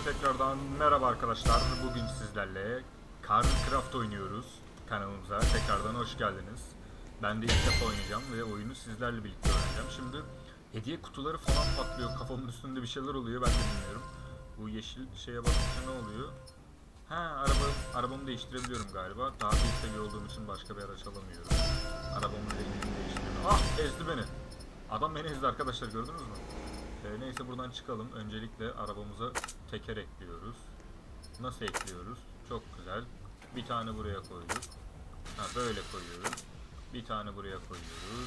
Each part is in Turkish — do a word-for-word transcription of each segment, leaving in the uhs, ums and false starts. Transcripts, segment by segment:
Hepinize tekrardan merhaba arkadaşlar. Bugün sizlerle Carcraft oynuyoruz. Kanalımıza tekrardan hoş geldiniz. Ben de ilk defa oynayacağım ve oyunu sizlerle birlikte oynayacağım. Şimdi hediye kutuları falan patlıyor. Kafamın üstünde bir şeyler oluyor, ben de bilmiyorum. Bu yeşil şeye bakınca ne oluyor? Ha, araba, arabamı değiştirebiliyorum galiba. Daha bir seviye olduğum için başka bir araç alamıyorum. Arabamın rengini değiştiremiyorum. Ah, ezdi beni. Adam beni ezdi arkadaşlar, gördünüz mü? Ee, neyse buradan çıkalım. Öncelikle arabamıza teker ekliyoruz. Nasıl ekliyoruz? Çok güzel. Bir tane buraya koyduk. Ha, böyle koyuyoruz. Bir tane buraya koyuyoruz.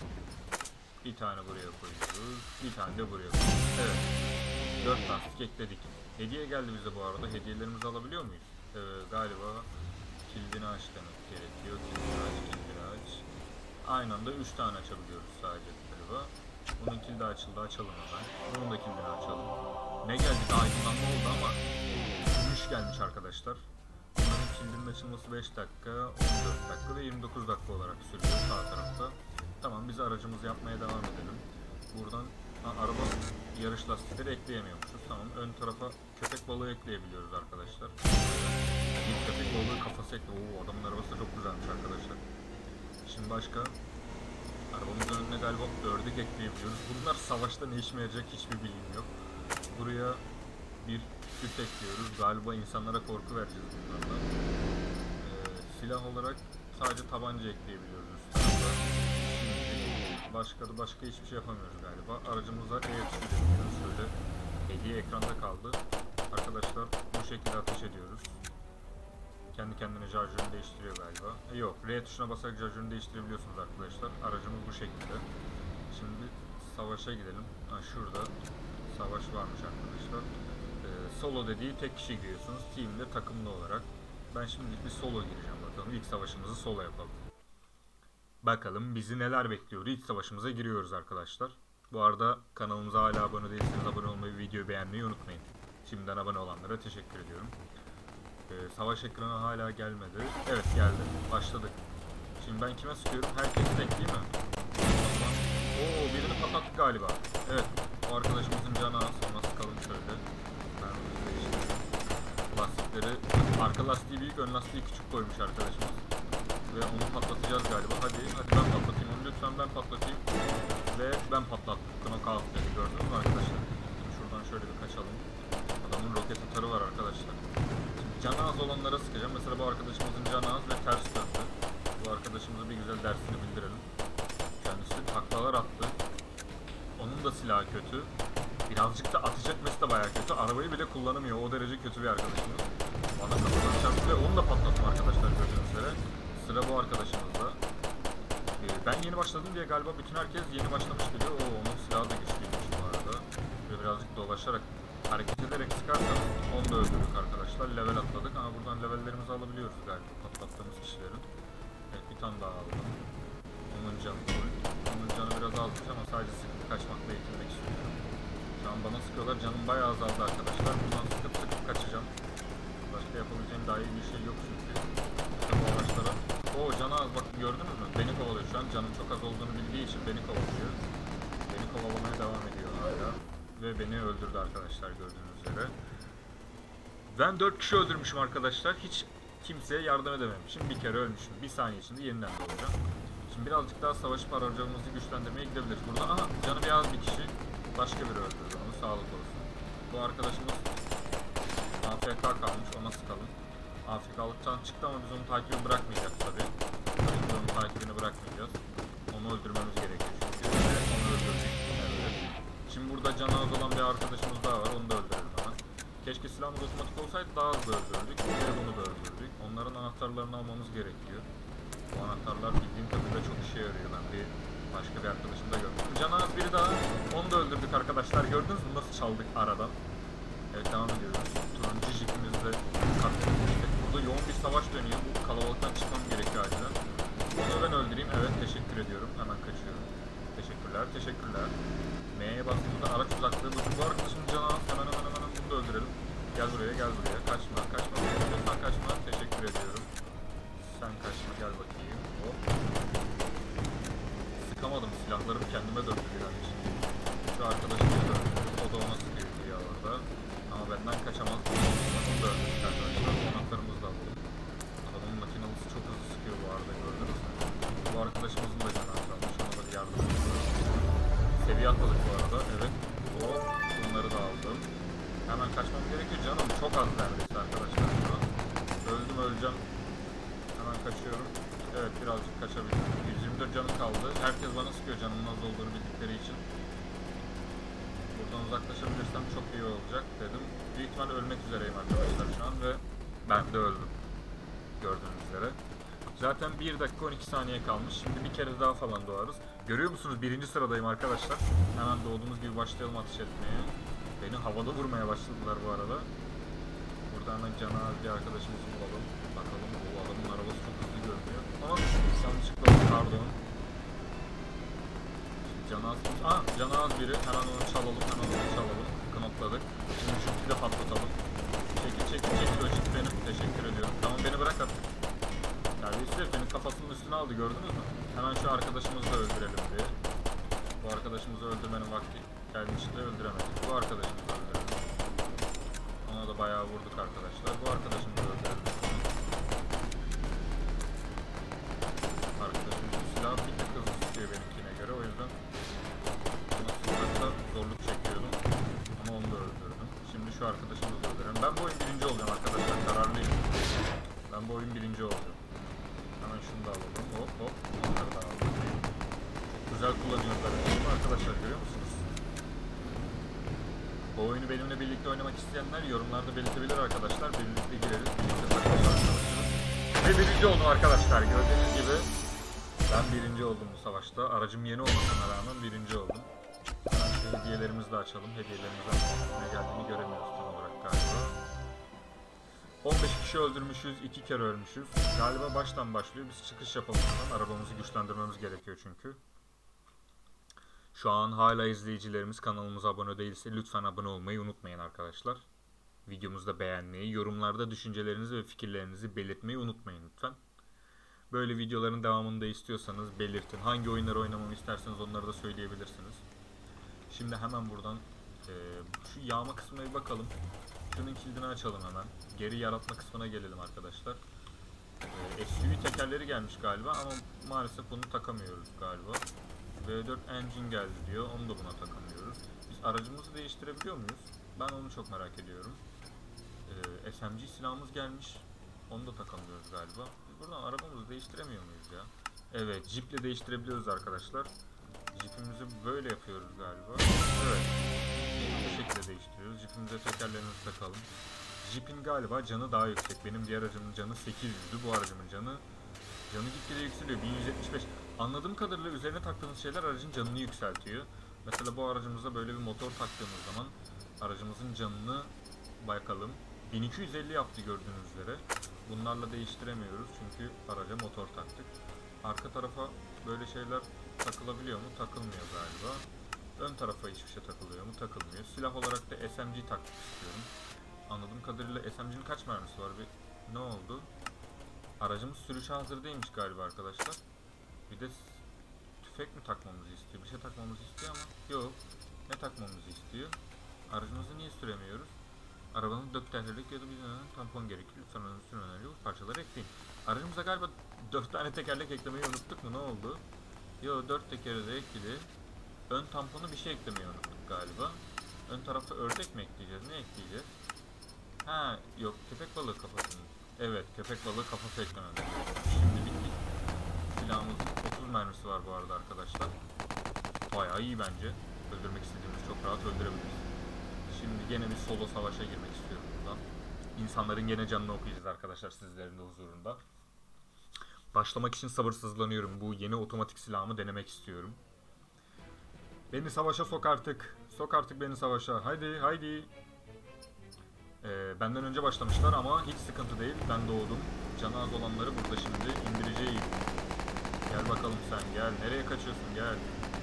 Bir tane buraya koyuyoruz. Bir tane de buraya koyuyoruz. Evet. Dört lastik ekledik. Hediye geldi bize bu arada. Hediyelerimizi alabiliyor muyuz? Ee, galiba kilidini aç demek gerekiyor. Kilidini aç, kilidini aç. Aynı anda üç tane açabiliyoruz sadece galiba. Bunun kilidi açıldı, açalım hemen. Bunun da kilidini açalım. Ne geldi? Daha aydınlanma oldu ama gümüş gelmiş arkadaşlar. Bunların kilidinin açılması beş dakika, on dört dakika ve yirmi dokuz dakika olarak sürüyor sağ tarafta. Tamam, biz aracımızı yapmaya devam edelim. Buradan ha, araba yarış lastikleri ekleyemiyormuşuz. Tamam, ön tarafa köpek balığı ekleyebiliyoruz arkadaşlar. Bir köpek balığı kafası ekle. Oo, adamın arabası da çok güzelmiş arkadaşlar. Şimdi başka? Arabamızın önüne galiba ördek ekleyebiliyoruz. Bunlar savaşta ne işime yarayacak hiçbir bilgim yok. Buraya bir süs ekliyoruz. Galiba insanlara korku vereceğiz bunlarla. Ee, silah olarak sadece tabanca ekleyebiliyoruz üstüne. Şimdi başka da başka hiçbir şey yapamıyoruz galiba. Aracımıza E tuşu yapıyoruz. Şöyle hediye ekranda kaldı. Arkadaşlar bu şekilde ateş ediyoruz. Kendi kendine şarjörünü değiştiriyor galiba. E, yok, R tuşuna basarak şarjörünü değiştirebiliyorsunuz arkadaşlar. Aracımız bu şekilde. Şimdi savaşa gidelim. Ha, şurada savaş varmış arkadaşlar. Ee, solo dediği tek kişi giriyorsunuz. Team'de takımlı olarak. Ben şimdilik bir solo gireceğim bakalım. İlk savaşımızı solo yapalım. Bakalım bizi neler bekliyor. İlk savaşımıza giriyoruz arkadaşlar. Bu arada kanalımıza hala abone değilseniz abone olmayı, videoyu beğenmeyi unutmayın. Şimdiden abone olanlara teşekkür ediyorum. Ee, savaş ekranı hala gelmedi. Evet, geldi. Başladık. Şimdi ben kime sıkıyorum? Herkes tek değil mi? Oo, birini patlattık galiba. Evet. O arkadaşımızın canı az. Ona sıkalım şöyle. Ben lastikleri, arka lastiği büyük, ön lastiği küçük koymuş arkadaşımız. Ve onu patlatacağız galiba. Hadi, hadi ben patlatayım onu. Lütfen ben patlatayım. Ve ben patlattım. Knockout dedi. Gördünüz mü arkadaşlar? Şimdi şuradan şöyle bir kaçalım. Adamın roket atarı var arkadaşlar. Canı az olanlara sıkacağım. Mesela bu arkadaşımızın canı az ve ters döndü. Bu arkadaşımıza bir güzel dersini bildirelim. Kendisi taklalar attı. Onun da silahı kötü. Birazcık da ateş etmesi de bayağı kötü. Arabayı bile kullanamıyor. O derece kötü bir arkadaşımız. Bana kafadan çarptı ve onu da patlattım arkadaşlar, gördüğünüz üzere. Sıra bu arkadaşımızda. Ee, ben yeni başladım diye galiba bütün herkes yeni başlamış geliyor. Oo, onun silahı da güçlüymüş bu arada. Ve birazcık dolaşarak, hareket ederek sıkarsanız onu da öldürdük arkadaşlar. Level atladık ama buradan levellerimizi alabiliyoruz galiba patlattığımız kişilerin. Evet, bir tane daha aldım. Onun canı full. Onun canı biraz azmış ama sadece sıkıp kaçmakla yetinmek istiyorum. Şu an bana sıkıyorlar. Canım bayağı azaldı arkadaşlar. Buradan sıkıp sıkıp kaçacağım. Başka yapabileceğim daha iyi bir şey yok çünkü. İşte bu araçlara. Oo, canı az, bak gördünüz mü? Beni kovalıyor şu an. Canım çok az olduğunu bildiği için beni kovalıyor. Beni kovalamaya devam ediyor hala. Ve beni öldürdü arkadaşlar, gördüğünüz üzere. Ben dört kişi öldürmüşüm arkadaşlar. Hiç kimseye yardım edememişim. Bir kere ölmüşüm. Bir saniye içinde yeniden doğacağım. Şimdi birazcık daha savaşıp aracımızı güçlendirmeye gidebiliriz. Burada aha, canı bir az bir kişi. Başka biri öldürdü onu. Sağlık olsun. Bu arkadaşımız A F K kalmış. Ona sıkalım. A F K'lıktan çıktı ama biz onu takibi bırakmayacağız tabi. Biz onun takibini bırakmayacağız. Onu öldürmemiz gerekiyor çünkü. Onu öldürdük. Evet. Şimdi burada canı az olan bir arkadaşımız daha var. Onu da öldürelim hemen. Keşke silahımız otomatik olsaydı daha hızlı öldürdük. Ve bunu da öldürdük. Onların anahtarlarını almamız gerekiyor. Bu anahtarlar bildiğim kadarıyla çok işe yarıyor. Ben bir başka bir arkadaşım da gördüm. Canı az biri daha. Onu da öldürdük arkadaşlar. Gördünüz mü nasıl çaldık aradan? Evet, devam ediyoruz. Turuncu jipimizde katletmiştik. Burada yoğun bir savaş dönüyor. Bu kalabalıktan çıkmam gerekiyor acilen. Onu ben öldüreyim. Evet, teşekkür ediyorum. Hemen kaçıyorum. Teşekkürler, teşekkürler. M'ye bastığımızda araç uzaklığı. Bu arkadaşımın canı az. Hemen hemen hemen bunu da öldürelim. Gel buraya, gel buraya. Kaçma, kaçma. Lütfen kaçma. Teşekkür ediyorum. Sen kaçma, gel bakayım. Hop. Sıkamadım. Silahlarım kendime döndü birazcık. Şu arkadaşımı da öldürdüm. O da ona sıkıyor diye orada. Ama ben Benden kaçamaz. Onu da öldürdük arkadaşlar. Konaklarımızı da alalım. Adamın makinalısı çok hızlı sıkıyor bu arada, gördünüz mü? Bu arkadaşımızın da canı azalmış. Ona da bir yardım ediyoruz. Seviye atladık bu arada. Evet. O, bunları da aldım. Hemen kaçmam gerekiyor. Canım çok az neredeyse arkadaşlar şu an. Öldüm, öleceğim. Hemen kaçıyorum. Evet, birazcık kaçabildim. yüz yirmi dört canım kaldı. Herkes bana sıkıyor canımın az olduğunu bildikleri için. Buradan uzaklaşabilirsem çok iyi olacak dedim. Büyük ihtimalle ölmek üzereyim arkadaşlar şu an ve ben de öldüm. Gördüğünüz üzere. Zaten bir dakika on iki saniye kalmış. Şimdi bir kere daha falan doğarız. Görüyor musunuz? Birinci sıradayım arkadaşlar. Hemen doğduğumuz gibi başlayalım ateş etmeye. Beni havada vurmaya başladılar bu arada. Burada hemen canavar bir arkadaşımızı bulalım. Bakalım, bu adamın arabası çok hızlı görünüyor. Ama yanlışlıkla oldu, pardon. Canaz, aa canaz biri. Hemen onu çalalım, hemen onu çalalım. Knokladık. Şimdi şu pide patlatalım. Çekil çekil çekil, o çek benim. Teşekkür ediyorum. Tamam, beni bırak artık. Neredeyse benim kafasının üstüne aldı, gördünüz mü? Hemen şu arkadaşımızı da öldürelim diye. Bu arkadaşımızı öldürmenin vakti gelmişti, öldüremedik. Bu arkadaşımızı öldürelim. Ona da bayağı vurduk arkadaşlar. Bu arkadaşımızı öldürelim. Arkadaşımızın silahı bir tık hızlı sıkıyor benimkine göre, o yüzden nasıl zorluk çekiyordum. Ama onu da öldürdüm. Şimdi şu arkadaşımızı öldürelim. Ben bu oyun birinci olacağım arkadaşlar, kararlıyım. Ben bu oyun birinci olacağım. Hemen şunu da alalım. Hop hop. Onları da aldım. Güzel kullanıyorlar arkadaşlar, görüyor musunuz? Bu oyunu benimle birlikte oynamak isteyenler yorumlarda belirtebilir arkadaşlar. Birlikte gireriz. Birlikte takılırız. Ve birinci oldum arkadaşlar. Gördüğünüz gibi ben birinci oldum bu savaşta. Aracım yeni olmasına rağmen birinci oldum. Hemen şu hediyelerimizi de açalım. Hediyelerimizden ne geldiğini göremiyoruz tam olarak galiba. on beş kişi öldürmüşüz, iki kere ölmüşüz. Galiba baştan başlıyor. Biz çıkış yapalım. Arabamızı güçlendirmemiz gerekiyor çünkü. Şu an hala izleyicilerimiz kanalımıza abone değilse lütfen abone olmayı unutmayın arkadaşlar. Videomuzu da beğenmeyi, yorumlarda düşüncelerinizi ve fikirlerinizi belirtmeyi unutmayın lütfen. Böyle videoların devamını da istiyorsanız belirtin. Hangi oyunları oynamamı isterseniz onları da söyleyebilirsiniz. Şimdi hemen buradan e, şu yağma kısmına bir bakalım. Şunun kilidini açalım hemen. Geri yaratma kısmına gelelim arkadaşlar. E, S U V tekerleri gelmiş galiba ama maalesef bunu takamıyoruz galiba. V dört engine geldi diyor. Onu da buna takamıyoruz. Biz aracımızı değiştirebiliyor muyuz? Ben onu çok merak ediyorum. Ee, S M G silahımız gelmiş. Onu da takamıyoruz galiba. Biz buradan arabamızı değiştiremiyor muyuz ya? Evet, Jeep'le değiştirebiliyoruz arkadaşlar. Jeep'imizi böyle yapıyoruz galiba. Evet. Bu şekilde değiştiriyoruz. Jeep'imize tekerlerimizi takalım. Jeep'in galiba canı daha yüksek. Benim diğer aracımın canı sekiz yüzdü. Bu aracımın canı Canı gitgide yükseliyor. bin yüz yetmiş beş. Anladığım kadarıyla üzerine taktığınız şeyler aracın canını yükseltiyor. Mesela bu aracımıza böyle bir motor taktığımız zaman aracımızın canını bakalım. bin iki yüz elli yaptı gördüğünüz üzere. Bunlarla değiştiremiyoruz çünkü araca motor taktık. Arka tarafa böyle şeyler takılabiliyor mu? Takılmıyor galiba. Ön tarafa hiçbir şey takılıyor mu? Takılmıyor. Silah olarak da S M G takmak istiyorum. Anladığım kadarıyla S M G'nin kaç mermisi var? Bir ne oldu? Aracımız sürüşe hazır değilmiş galiba arkadaşlar. Bir de tüfek mi takmamızı istiyor? Bir şey takmamızı istiyor ama yok. Ne takmamızı istiyor? Aracımızı niye süremiyoruz? Arabanın dört tekerlek ya da bir tampon gerekiyor. Lütfen onun üstüne önemli bu parçaları ekleyin. Aracımıza galiba dört tane tekerlek eklemeyi unuttuk mu? Ne oldu? Yok, dört tekeri de ekledi. Ön tamponu bir şey eklemeyi unuttuk galiba. Ön tarafa ördek mi ekleyeceğiz? Ne ekleyeceğiz? Ha yok, köpek balığı kafasını. Evet, köpek balığı kafası eklememiz gerekiyor. Şimdi bittik. Silahımızın otuz mermisi var bu arada arkadaşlar. Bayağı iyi bence. Öldürmek istediğimiz çok rahat öldürebiliriz. Şimdi gene bir solo savaşa girmek istiyorum buradan. İnsanların gene canını okuyacağız arkadaşlar sizlerin de huzurunda. Başlamak için sabırsızlanıyorum. Bu yeni otomatik silahımı denemek istiyorum. Beni savaşa sok artık. Sok artık beni savaşa. Haydi haydi. Ee, benden önce başlamışlar ama hiç sıkıntı değil. Ben doğdum. Canı az olanları burada şimdi indireceğim. Gel bakalım sen gel. Nereye kaçıyorsun gel.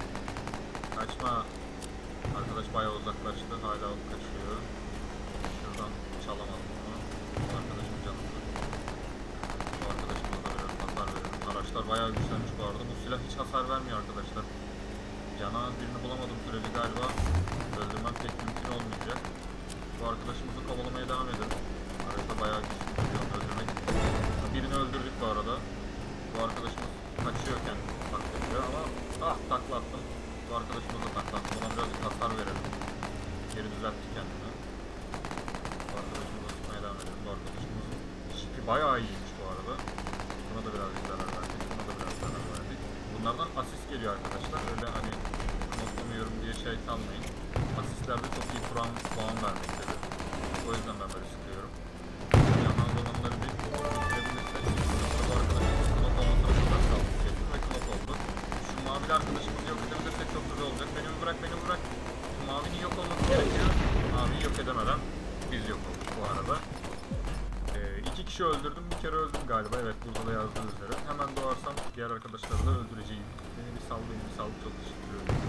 Kaçma. Arkadaş bayağı uzaklaştı. Hala kaçıyor. Şuradan çalamadım onu. Bu arkadaşım canımda. Bu arkadaşımıza da biraz hasar verelim. Araçlar bayağı güçlenmiş bu arada. Bu silah hiç hasar vermiyor arkadaşlar. Canı az birini bulamadım sürece galiba öldürmem pek mümkün olmayacak. Bu arkadaşımızı kovalamaya devam edelim. Arada bayağı güçlü bir öldürmek. Birini öldürdük bu arada. Bu arkadaşımız kaçıyorken taklıyor ama ah takla attım. Bu arkadaşımız da takla attım. Ona birazcık hasar verelim. Geri düzeltti kendini. Bu arkadaşımızı tutmaya devam edelim. Bu arkadaşımızın şipi bayağı iyiymiş bu arada. Buna da birazcık zarar verdik. Buna da biraz zarar verdik. Bunlardan asist geliyor arkadaşlar. Öyle hani notlamıyorum diye şey kalmayın. Asistlerde çok iyi puan, puan vermektedir. O yüzden ben böyle sıkıyorum. Yanan zamanları bir bitirebilirsek. Bu arkadaşımız knop olmasına çok az kaldı. Kesin ve knop oldu. Şu mavili arkadaşımızı yok edebilirsek çok güzel olacak. Beni bırak, beni bırak. Mavinin yok olması gerekiyor. Maviyi yok edemeden biz yok olduk bu arada. Ee, iki kişi öldürdüm, bir kere öldüm galiba. Evet, burada da yazdığı üzere. Hemen doğarsam diğer arkadaşları da öldüreceğim. Beni bir sal, beni bir sal. Çok teşekkür ederim.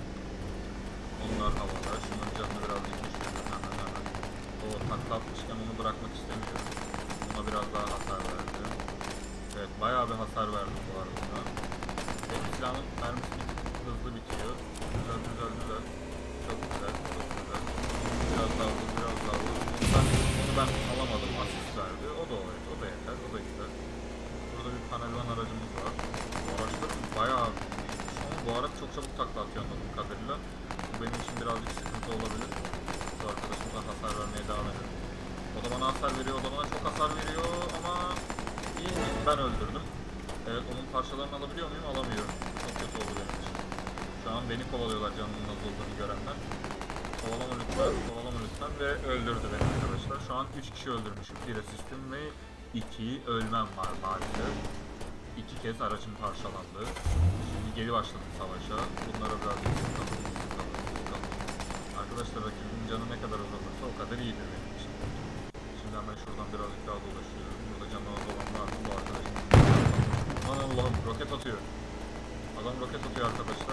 Onlar havada. Şunun canını birazcık düşürdüm hemen hemen. O takla atmışken onu bırakmak istemiyorum. Ona biraz daha hasar verdi. Evet, bayağı bir hasar verdim bu arada. Benim silahın mermisi bir hızlı bitiyor. Güzel güzel güzel. Çok güzel, çok güzel. Biraz daha vur, biraz daha vur. Ben, onu ben alamadım, asist verdi. O da o, o da yeter, o da güzel. Burada bir panelvan aracımız var. Bu araçlar bayağı büyükmüş ama bu araç çok çabuk takla atıyor anladığım kadarıyla. Bu benim için birazcık sıkıntı olabilir. Bu arkadaşımıza hasar vermeye devam edelim. O da bana hasar veriyor, o da bana çok hasar veriyor ama iyi, ben öldürdüm. Evet, onun parçalarını alabiliyor muyum? Alamıyorum. Çok kötü oldu benim için. Şu an beni kovalıyorlar canımın nasıl olduğunu görenler. Kovalama lütfen, kovalama lütfen ve öldürdü beni arkadaşlar. Şu an üç kişi öldürmüşüm. Bir asistim ve iki ölmem var maalesef. İki kez aracım parçalandı. Şimdi geri başladım savaşa. Bunlara biraz sıkalım, sıkalım, sıkalım. Arkadaşlar rakibin canı ne kadar azalırsa o kadar iyidir benim için. Şimdi hemen şuradan birazcık daha dolaşıyorum. Burada canı az olan var mı bu arkadaşım? Aman Allah'ım, roket atıyor. Adam roket atıyor arkadaşlar.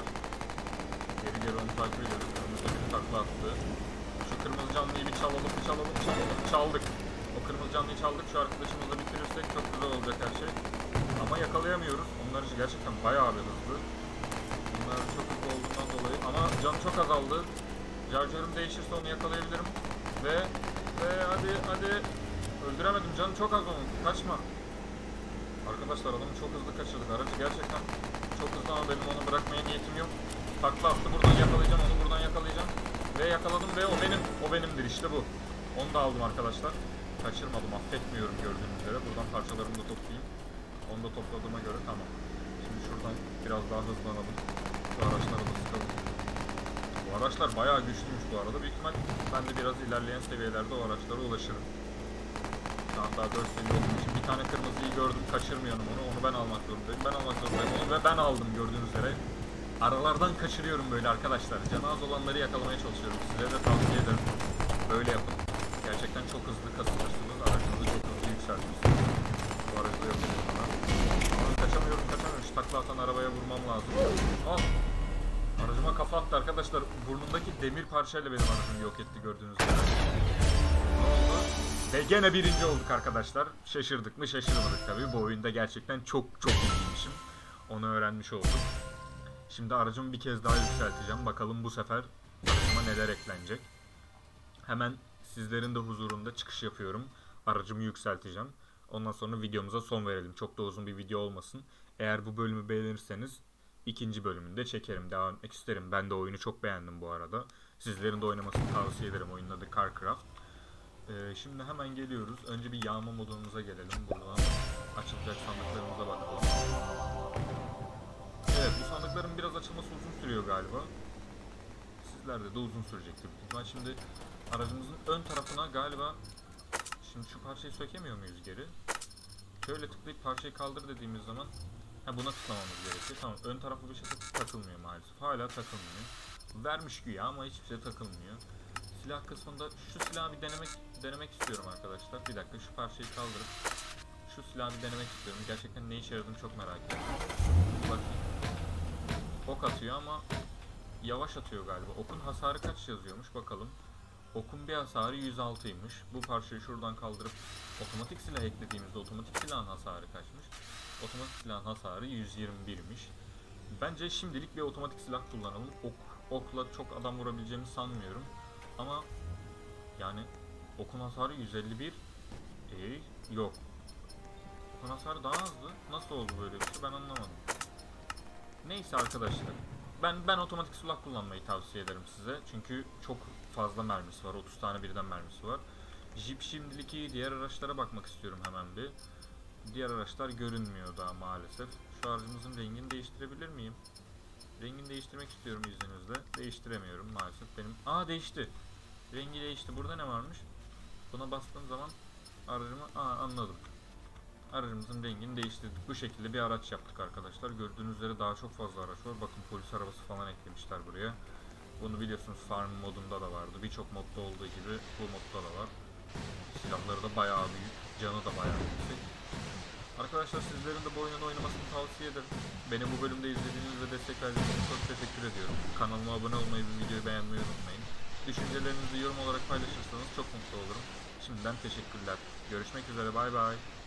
Geri geri onu takip ediyoruz. Önümüzde bir takla attı. Şu kırmızı canlıyı bir çalalım, bir çalalım, çalalım. Çaldık. O kırmızı canlıyı çaldık. Şu arkadaşımızla bitirirsek çok güzel olacak her şey. Ama yakalayamıyoruz. Onlar gerçekten bayağı bir hızlı. Bunlar çok hızlı olduğundan dolayı. Ama canı çok azaldı. Charger'ım değişirse onu yakalayabilirim. Ve ve hadi hadi. Öldüremedim. Canı çok az onun. Kaçma. Arkadaşlar adamı çok hızlı kaçırdık. Aracı gerçekten çok hızlı ama benim onu bırakmaya niyetim yok. Takla attı. Buradan yakalayacağım. Onu buradan yakalayacağım. Ve yakaladım ve o benim. O benimdir işte bu. Onu da aldım arkadaşlar. Kaçırmadım. Affetmiyorum gördüğünüz üzere. Buradan parçalarımı da toplayayım. Onu da topladığıma göre tamam. Şimdi şuradan biraz daha hızlanalım. Şu araçları da sıkalım. Bu araçlar bayağı güçlüymüş bu arada. Büyük ihtimal ben de biraz ilerleyen seviyelerde o araçlara ulaşırım. Şu an daha dört seviye olduğum için bir tane kırmızıyı gördüm. Kaçırmıyorum onu. Onu ben almak zorundayım. Ben almak zorundayım onu ve ben aldım gördüğünüz üzere. Aralardan kaçırıyorum böyle arkadaşlar. Canı az olanları yakalamaya çalışıyorum. Size de tavsiye ederim. Böyle yapın. Gerçekten çok hızlı kasılırsınız. Aracınızı çok hızlı yükseltirsiniz. Bu aracı da yapıyorum bana. Ama kaçamıyorum kaçamıyorum. Şu takla atan arabaya vurmam lazım. Al. Aracıma kafa attı arkadaşlar. Burnundaki demir parçayla benim aracımı yok etti gördüğünüz gibi. Ne oldu? Ve gene birinci olduk arkadaşlar. Şaşırdık mı? Şaşırmadık tabii. Bu oyunda gerçekten çok çok iyiymişim. Onu öğrenmiş olduk. Şimdi aracımı bir kez daha yükselteceğim. Bakalım bu sefer aracıma neler eklenecek. Hemen sizlerin de huzurunda çıkış yapıyorum. Aracımı yükselteceğim. Ondan sonra videomuza son verelim. Çok da uzun bir video olmasın. Eğer bu bölümü beğenirseniz ikinci bölümünü de çekerim. Devam etmek isterim. Ben de oyunu çok beğendim bu arada. Sizlerin de oynamasını tavsiye ederim. Oyunun adı CarCraft. Ee, şimdi hemen geliyoruz. Önce bir yağma modumuza gelelim. Buradan açılacak sandıklarımıza bakalım. Evet, bu sandıkların biraz açılması uzun sürüyor galiba. Sizlerde de uzun sürecektir. Ben şimdi aracımızın ön tarafına galiba şimdi şu parçayı sökemiyor muyuz geri? Şöyle tıklayıp parçayı kaldır dediğimiz zaman ha, buna tıklamamız gerekiyor. Tamam, ön tarafı bir şey takılmıyor maalesef. Hala takılmıyor. Vermiş güya ama hiçbir şey takılmıyor. Silah kısmında şu silahı bir denemek denemek istiyorum arkadaşlar. Bir dakika, şu parçayı kaldırıp şu silahı bir denemek istiyorum. Gerçekten ne işe yaradığını çok merak ediyorum. Bakayım. Ok atıyor ama yavaş atıyor galiba. Okun hasarı kaç yazıyormuş bakalım. Okun bir hasarı yüz altıymış. Bu parçayı şuradan kaldırıp otomatik silah eklediğimizde otomatik silahın hasarı kaçmış? Otomatik silahın hasarı yüz yirmi birmiş. Bence şimdilik bir otomatik silah kullanalım. Ok, okla çok adam vurabileceğimi sanmıyorum. Ama Yani okun hasarı yüz elli bir. E, yok. Okun hasarı daha azdı. Nasıl oldu böyle bir şey ben anlamadım. Neyse arkadaşlar. Ben ben otomatik silah kullanmayı tavsiye ederim size. Çünkü çok fazla mermisi var. otuz tane birden mermisi var. Jeep şimdilik iyi. Diğer araçlara bakmak istiyorum hemen bir. Diğer araçlar görünmüyor daha maalesef. Şu aracımızın rengini değiştirebilir miyim? Rengini değiştirmek istiyorum izninizle. Değiştiremiyorum maalesef benim. Aa değişti. Rengi değişti. Burada ne varmış? Buna bastığım zaman aracımı... Aa anladım. Aracımızın rengini değiştirdik. Bu şekilde bir araç yaptık arkadaşlar. Gördüğünüz üzere daha çok fazla araç var. Bakın polis arabası falan eklemişler buraya. Bunu biliyorsunuz farm modunda da vardı. Birçok modda olduğu gibi bu modda da var. Silahları da bayağı büyük. Canı da bayağı yüksek. Arkadaşlar sizlerin de bu oyunu oynamasını tavsiye ederim. Beni bu bölümde izlediğiniz ve destek verdiğiniz için çok teşekkür ediyorum. Kanalıma abone olmayı ve videoyu beğenmeyi unutmayın. Düşüncelerinizi yorum olarak paylaşırsanız çok mutlu olurum. Şimdiden teşekkürler. Görüşmek üzere, bay bay.